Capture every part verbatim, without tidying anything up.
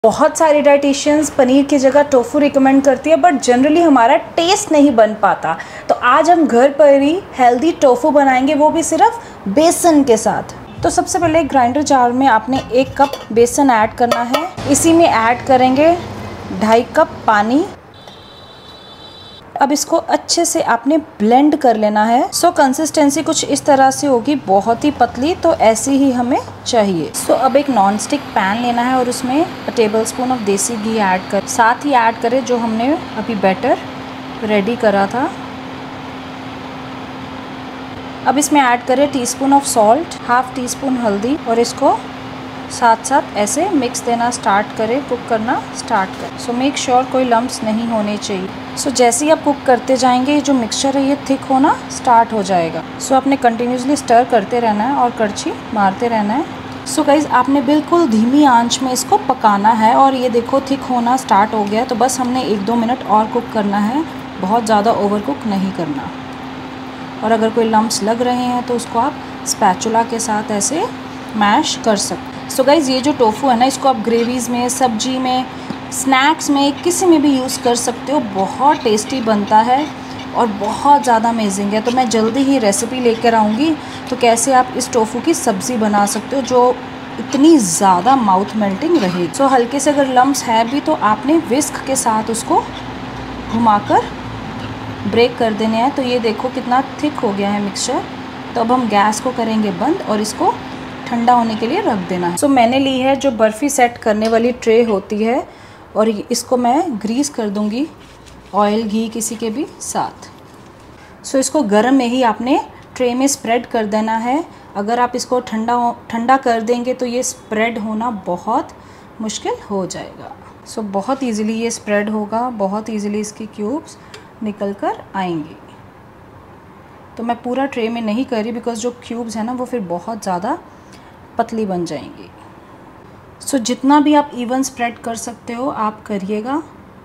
बहुत सारी डाइटिशियंस पनीर की जगह टोफू रिकमेंड करती है, बट जनरली हमारा टेस्ट नहीं बन पाता। तो आज हम घर पर ही हेल्दी टोफू बनाएंगे, वो भी सिर्फ बेसन के साथ। तो सबसे पहले ग्राइंडर जार में आपने एक कप बेसन ऐड करना है। इसी में ऐड करेंगे ढाई कप पानी। अब इसको अच्छे से आपने ब्लेंड कर लेना है। सो so, कंसिस्टेंसी कुछ इस तरह से होगी, बहुत ही पतली, तो ऐसी ही हमें चाहिए। सो so, अब एक नॉन स्टिक पैन लेना है और उसमें टेबल स्पून ऑफ देसी घी ऐड कर साथ ही ऐड करें जो हमने अभी बैटर रेडी करा था। अब इसमें ऐड करें teaspoon of salt, half teaspoon हल्दी, और इसको साथ साथ ऐसे मिक्स देना स्टार्ट करें, कुक करना स्टार्ट करें। सो मेक श्योर कोई लम्प्स नहीं होने चाहिए। सो so, जैसे ही आप कुक करते जाएंगे जो मिक्सचर है ये थिक होना स्टार्ट हो जाएगा। सो so, आपने कंटिन्यूसली स्टर करते रहना है और करछी मारते रहना है। सो so, गाइज आपने बिल्कुल धीमी आंच में इसको पकाना है। और ये देखो थिक होना स्टार्ट हो गया, तो बस हमने एक दो मिनट और कुक करना है, बहुत ज़्यादा ओवर कुक नहीं करना। और अगर कोई लम्प्स लग रहे हैं तो उसको आप स्पैचुला के साथ ऐसे मैश कर सकते। सो गाइज़ ये जो टोफू है ना, इसको आप ग्रेवीज़ में, सब्जी में, स्नैक्स में, किसी में भी यूज़ कर सकते हो। बहुत टेस्टी बनता है और बहुत ज़्यादा अमेजिंग है। तो मैं जल्दी ही रेसिपी लेकर आऊँगी तो कैसे आप इस टोफू की सब्ज़ी बना सकते हो जो इतनी ज़्यादा माउथ मेल्टिंग रहे। सो हल्के से अगर लम्प्स है भी तो आपने विस्क के साथ उसको घुमाकर ब्रेक कर देने हैं। तो ये देखो कितना थिक हो गया है मिक्सचर। तो अब हम गैस को करेंगे बंद और इसको ठंडा होने के लिए रख देना है। सो so, मैंने ली है जो बर्फ़ी सेट करने वाली ट्रे होती है और इसको मैं ग्रीस कर दूंगी ऑयल घी किसी के भी साथ। सो so, इसको गर्म में ही आपने ट्रे में स्प्रेड कर देना है। अगर आप इसको ठंडा ठंडा कर देंगे तो ये स्प्रेड होना बहुत मुश्किल हो जाएगा। सो so, बहुत ईज़िली ये स्प्रेड होगा, बहुत ईज़िली इसकी क्यूब्स निकल कर आएंगी। तो मैं पूरा ट्रे में नहीं कर रही बिकॉज जो क्यूब्स हैं ना वो फिर बहुत ज़्यादा पतली बन जाएंगी। सो so, जितना भी आप इवन स्प्रेड कर सकते हो आप करिएगा।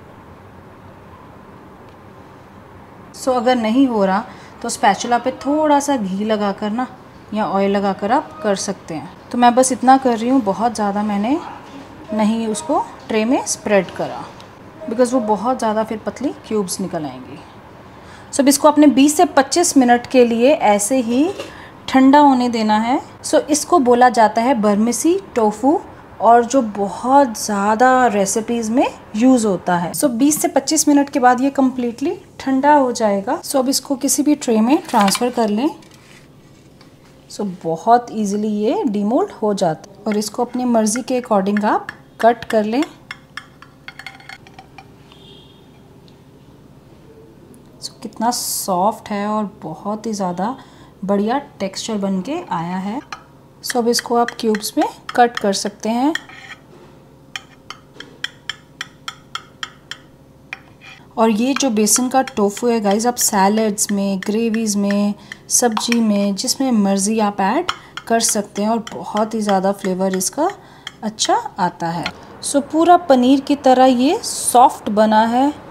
सो so, अगर नहीं हो रहा तो स्पैचुला पे थोड़ा सा घी लगा कर ना या ऑयल लगा कर आप कर सकते हैं। तो मैं बस इतना कर रही हूँ, बहुत ज़्यादा मैंने नहीं उसको ट्रे में स्प्रेड करा बिकॉज़ वो बहुत ज़्यादा फिर पतली क्यूब्स निकल आएंगी। सो so, इसको अपने बीस से पच्चीस मिनट के लिए ऐसे ही ठंडा होने देना है। सो so, इसको बोला जाता है बर्मेसी टोफू और जो बहुत ज़्यादा रेसिपीज़ में यूज़ होता है। सो so, बीस से पच्चीस मिनट के बाद ये कम्प्लीटली ठंडा हो जाएगा। सो so, अब इसको किसी भी ट्रे में ट्रांसफ़र कर लें। सो so, बहुत इजीली ये डीमोल्ड हो जाता है और इसको अपनी मर्ज़ी के अकॉर्डिंग आप कट कर लें। सो so, कितना सॉफ्ट है और बहुत ही ज़्यादा बढ़िया टेक्सचर बन के आया है। सो so, अब इसको आप क्यूब्स में कट कर सकते हैं। और ये जो बेसन का टोफू है गाइस, आप सैलड्स में, ग्रेवीज़ में, सब्जी में, जिसमें मर्ज़ी आप ऐड कर सकते हैं और बहुत ही ज़्यादा फ्लेवर इसका अच्छा आता है। सो so, पूरा पनीर की तरह ये सॉफ्ट बना है।